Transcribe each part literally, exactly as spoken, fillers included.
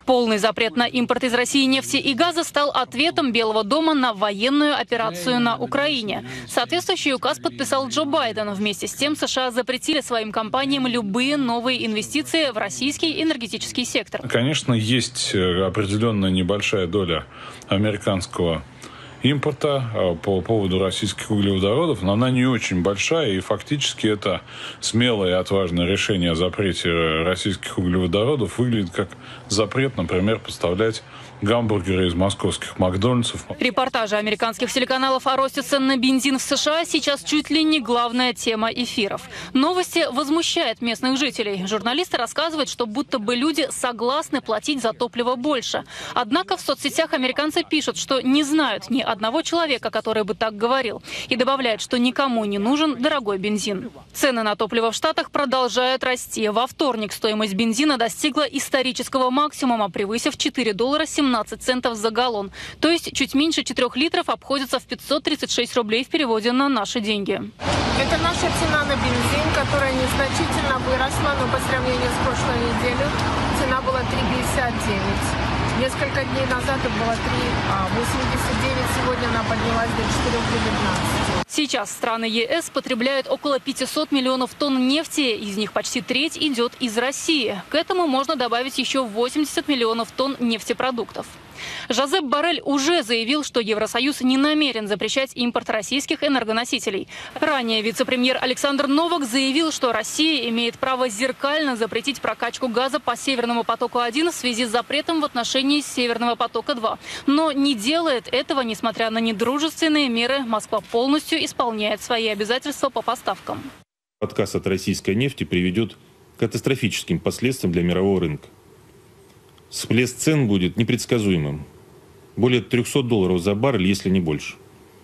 Полный запрет на импорт из России нефти и газа стал ответом Белого дома на военную операцию на Украине. Соответствующий указ подписал Джо Байден. Вместе с тем США запретили своим компаниям любые новые инвестиции в российский энергетический сектор. Конечно, есть определенная небольшая доля американского импорта по поводу российских углеводородов, но она не очень большая, и фактически это смелое и отважное решение о запрете российских углеводородов выглядит как запрет, например, поставлять гамбургеры из московских Макдональдсов. Репортажи американских телеканалов о росте цен на бензин в США сейчас чуть ли не главная тема эфиров. Новости возмущают местных жителей. Журналисты рассказывают, что будто бы люди согласны платить за топливо больше. Однако в соцсетях американцы пишут, что не знают ни одного человека, который бы так говорил. И добавляют, что никому не нужен дорогой бензин. Цены на топливо в Штатах продолжают расти. Во вторник стоимость бензина достигла исторического максимума, превысив четыре доллара семнадцать центов за галлон. То есть чуть меньше четырёх литров обходится в пятьсот тридцать шесть рублей в переводе на наши деньги. Это наша цена на бензин, которая незначительно выросла, но по сравнению с прошлой неделей цена была три пятьдесят девять. Несколько дней назад это было три восемьдесят девять, сегодня она поднялась до четырёх девятнадцати. Сейчас страны ЕС потребляют около пятисот миллионов тонн нефти, из них почти треть идет из России. К этому можно добавить еще восемьдесят миллионов тонн нефтепродуктов. Жозеп Боррель уже заявил, что Евросоюз не намерен запрещать импорт российских энергоносителей. Ранее вице-премьер Александр Новак заявил, что Россия имеет право зеркально запретить прокачку газа по Северному потоку-один в связи с запретом в отношении Северного потока-два. Но не делает этого, несмотря на недружественные меры. Москва полностью исполняет свои обязательства по поставкам. Отказ от российской нефти приведет к катастрофическим последствиям для мирового рынка. Всплеск цен будет непредсказуемым. Более трёхсот долларов за баррель, если не больше.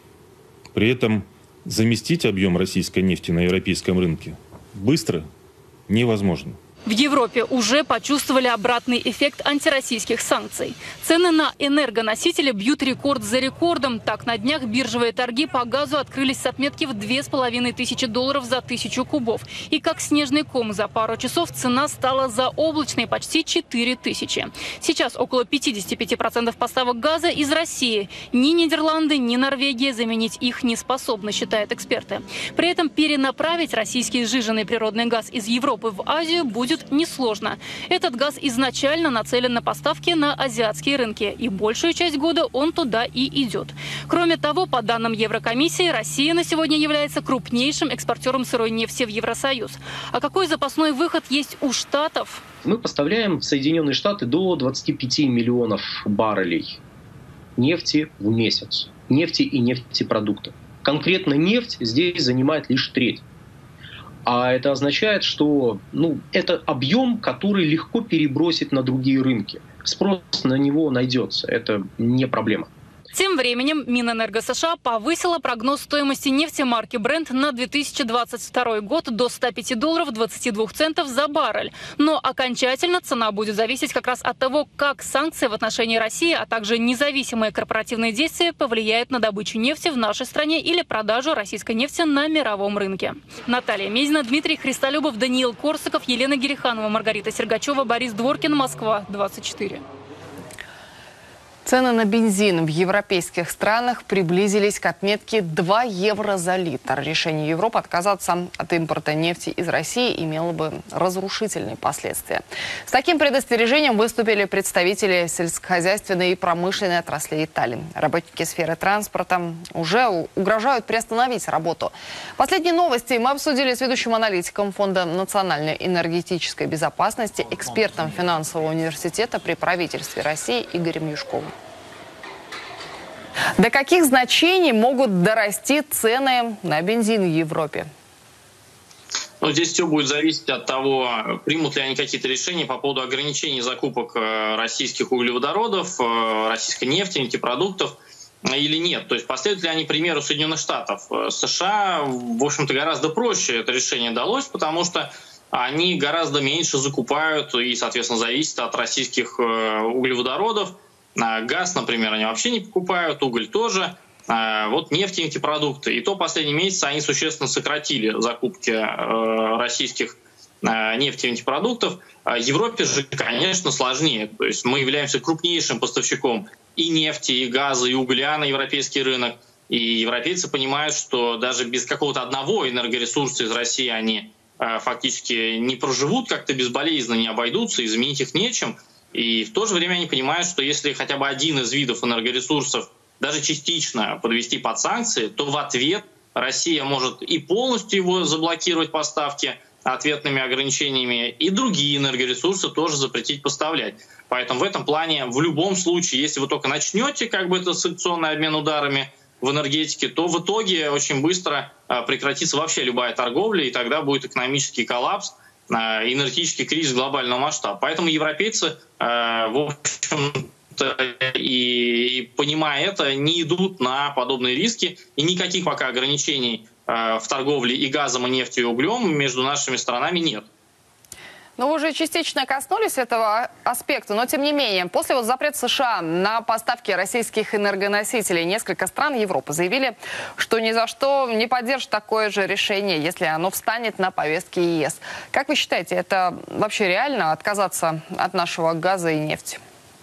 При этом заместить объем российской нефти на европейском рынке быстро невозможно. В Европе уже почувствовали обратный эффект антироссийских санкций. Цены на энергоносители бьют рекорд за рекордом. Так, на днях биржевые торги по газу открылись с отметки в две с половиной тысячи долларов за тысячу кубов. И как снежный ком за пару часов цена стала заоблачной – почти четыре тысячи. Сейчас около пятидесяти пяти процентов поставок газа из России. Ни Нидерланды, ни Норвегия заменить их не способны, считают эксперты. При этом перенаправить российский сжиженный природный газ из Европы в Азию будет несложно. Этот газ изначально нацелен на поставки на азиатские рынки, и большую часть года он туда и идет. Кроме того, по данным Еврокомиссии, Россия на сегодня является крупнейшим экспортером сырой нефти в Евросоюз. А какой запасной выход есть у Штатов? Мы поставляем в Соединенные Штаты до двадцати пяти миллионов баррелей нефти в месяц. Нефти и нефтепродуктов. Конкретно нефть здесь занимает лишь треть. А это означает, что ну, это объем, который легко перебросить на другие рынки. Спрос на него найдется, это не проблема. Тем временем Минэнерго США повысила прогноз стоимости нефти марки Brent на две тысячи двадцать второй год до ста пяти долларов двадцати двух центов за баррель. Но окончательно цена будет зависеть как раз от того, как санкции в отношении России, а также независимые корпоративные действия повлияют на добычу нефти в нашей стране или продажу российской нефти на мировом рынке. Наталья Мезина, Дмитрий Христолюбов, Даниил Корсаков, Елена Гериханова, Маргарита Сергачева, Борис Дворкин, Москва, двадцать четыре. Цены на бензин в европейских странах приблизились к отметке два евро за литр. Решение Европы отказаться от импорта нефти из России имело бы разрушительные последствия. С таким предостережением выступили представители сельскохозяйственной и промышленной отрасли Италии. Работники сферы транспорта уже угрожают приостановить работу. Последние новости мы обсудили с ведущим аналитиком Фонда национальной энергетической безопасности, экспертом финансового университета при правительстве России Игорем Юшковым. До каких значений могут дорасти цены на бензин в Европе? Ну, здесь все будет зависеть от того, примут ли они какие-то решения по поводу ограничений закупок российских углеводородов, российской нефти, нефтепродуктов или нет. То есть последуют ли они примеру Соединенных Штатов. США, в общем-то, гораздо проще это решение далось, потому что они гораздо меньше закупают и, соответственно, зависят от российских углеводородов. Газ, например, они вообще не покупают, уголь тоже. Вот нефть и нефтепродукты. И то последний месяц они существенно сократили закупки российских нефти и нефтепродуктов. Европе же, конечно, сложнее. То есть мы являемся крупнейшим поставщиком и нефти, и газа, и угля на европейский рынок. И европейцы понимают, что даже без какого-то одного энергоресурса из России они фактически не проживут как-то безболезненно, не обойдутся, изменить их нечем. И в то же время они понимают, что если хотя бы один из видов энергоресурсов даже частично подвести под санкции, то в ответ Россия может и полностью его заблокировать поставки ответными ограничениями, и другие энергоресурсы тоже запретить поставлять. Поэтому в этом плане в любом случае, если вы только начнете как бы это санкционный обмен ударами в энергетике, то в итоге очень быстро прекратится вообще любая торговля, и тогда будет экономический коллапс, энергетический кризис глобального масштаба. Поэтому европейцы, в общем-то, и, и понимая это, не идут на подобные риски, и никаких пока ограничений в торговле и газом, и нефтью, и углем между нашими странами нет. Ну, вы уже частично коснулись этого аспекта, но тем не менее, после вот запрета США на поставки российских энергоносителей несколько стран Европы заявили, что ни за что не поддержат такое же решение, если оно встанет на повестке ЕС. Как вы считаете, это вообще реально отказаться от нашего газа и нефти?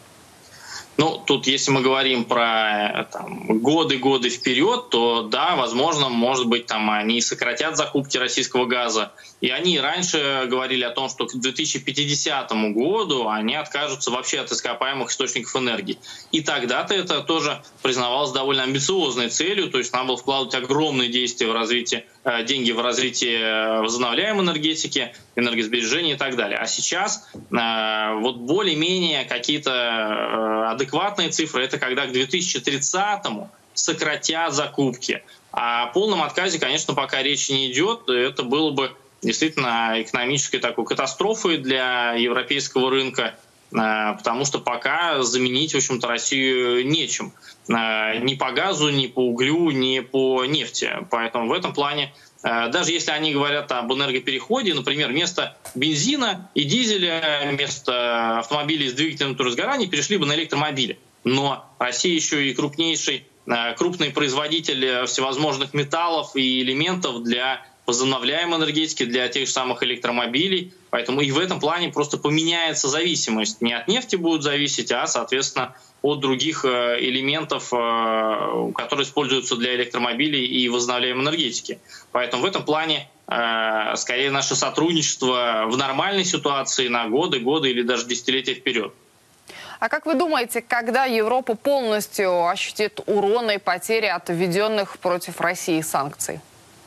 Ну, тут, если мы говорим про годы-годы вперед, то да, возможно, может быть, там они сократят закупки российского газа. И они раньше говорили о том, что к две тысячи пятидесятому году они откажутся вообще от ископаемых источников энергии. И тогда-то это тоже признавалось довольно амбициозной целью, то есть надо было вкладывать огромные действия в развитие, деньги в развитие возобновляемой энергетики, энергосбережения и так далее. А сейчас вот более-менее какие-то адекватные цифры, это когда к две тысячи тридцатому сократят закупки. О полном отказе, конечно, пока речи не идет. Это было бы действительно экономической такой катастрофой для европейского рынка, потому что пока заменить, в общем-то, Россию нечем. Ни по газу, ни по углю, ни по нефти. Поэтому в этом плане, даже если они говорят об энергопереходе, например, вместо бензина и дизеля, вместо автомобилей с двигателем внутреннего сгорания перешли бы на электромобили. Но Россия еще и крупнейший, крупный производитель всевозможных металлов и элементов для возобновляемой энергетики, для тех же самых электромобилей. Поэтому и в этом плане просто поменяется зависимость. Не от нефти будет зависеть, а, соответственно, от других элементов, которые используются для электромобилей и возобновляемой энергетики. Поэтому в этом плане скорее наше сотрудничество в нормальной ситуации на годы, годы или даже десятилетия вперед. А как вы думаете, когда Европа полностью ощутит урон и потери от введенных против России санкций?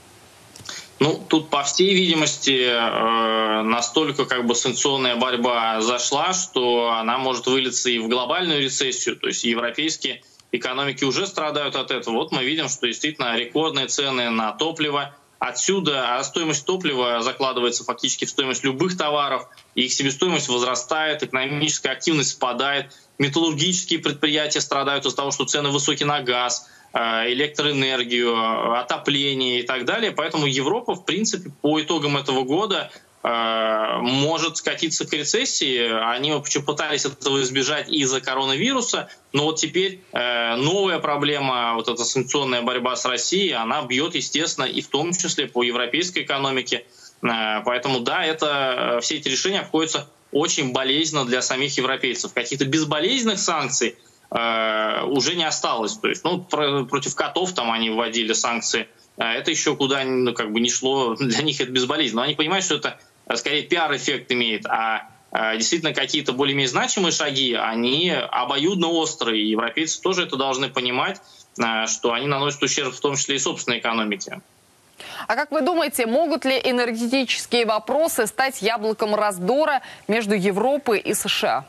Ну, тут, по всей видимости, настолько как бы санкционная борьба зашла, что она может вылиться и в глобальную рецессию. То есть европейские экономики уже страдают от этого. Вот мы видим, что действительно рекордные цены на топливо. Отсюда а стоимость топлива закладывается фактически в стоимость любых товаров, и их себестоимость возрастает, экономическая активность спадает, металлургические предприятия страдают из-за того, что цены высокие на газ, электроэнергию, отопление и так далее. Поэтому Европа, в принципе, по итогам этого года э, может скатиться к рецессии. Они пытались этого избежать из-за коронавируса, но вот теперь э, новая проблема, вот эта санкционная борьба с Россией, она бьет, естественно, и в том числе по европейской экономике. Э, поэтому, да, это, все эти решения обходятся очень болезненно для самих европейцев. Каких-то безболезненных санкций уже не осталось. То есть, ну, про, против котов там они вводили санкции. Это еще куда ну, как бы не шло, для них это безболезненно. Но они понимают, что это скорее пиар-эффект имеет, а действительно какие-то более-менее значимые шаги, они обоюдно острые. Европейцы тоже это должны понимать, что они наносят ущерб в том числе и собственной экономике. А как вы думаете, могут ли энергетические вопросы стать яблоком раздора между Европой и США?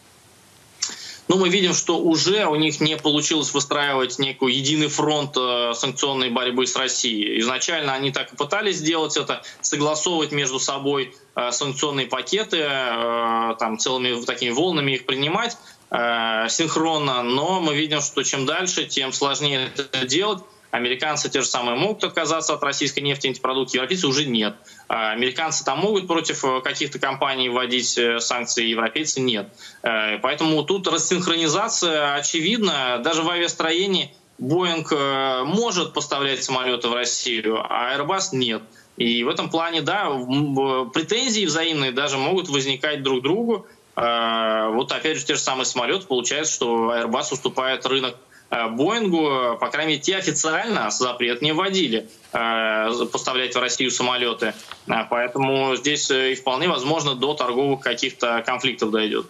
Ну, мы видим, что уже у них не получилось выстраивать некий единый фронт э, санкционной борьбы с Россией. Изначально они так и пытались сделать это, согласовывать между собой э, санкционные пакеты, э, там целыми такими волнами их принимать э, синхронно, но мы видим, что чем дальше, тем сложнее это делать. Американцы те же самые могут отказаться от российской нефти и нефтепродуктов, европейцы уже нет. Американцы там могут против каких-то компаний вводить санкции, европейцы нет. Поэтому тут рассинхронизация очевидна. Даже в авиастроении Boeing может поставлять самолеты в Россию, а Airbus нет. И в этом плане, да, претензии взаимные даже могут возникать друг к другу. Вот опять же те же самые самолеты, получается, что Airbus уступает рынок Боингу, по крайней мере, те официально запрет не вводили поставлять в Россию самолеты. Поэтому здесь и вполне возможно до торговых каких-то конфликтов дойдет.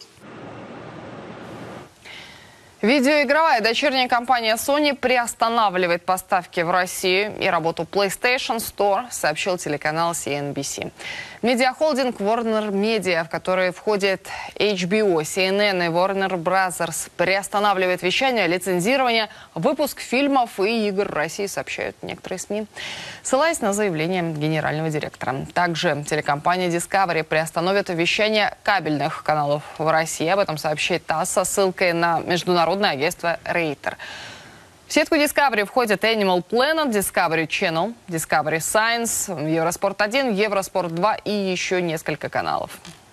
Видеоигровая дочерняя компания Sony приостанавливает поставки в Россию и работу PlayStation Store, сообщил телеканал си эн би си. Медиахолдинг Warner Media, в который входит эйч би о, си эн эн и Warner Brothers, приостанавливает вещание, лицензирование, выпуск фильмов и игр в России, сообщают некоторые СМИ, ссылаясь на заявление генерального директора. Также телекомпания Discovery приостановит вещание кабельных каналов в России. Об этом сообщает ТАСС со ссылкой на международное агентство Рейтер. В сетку Discovery входят Animal Planet, Discovery Channel, Discovery Science, Евроспорт один, Евроспорт два и еще несколько каналов.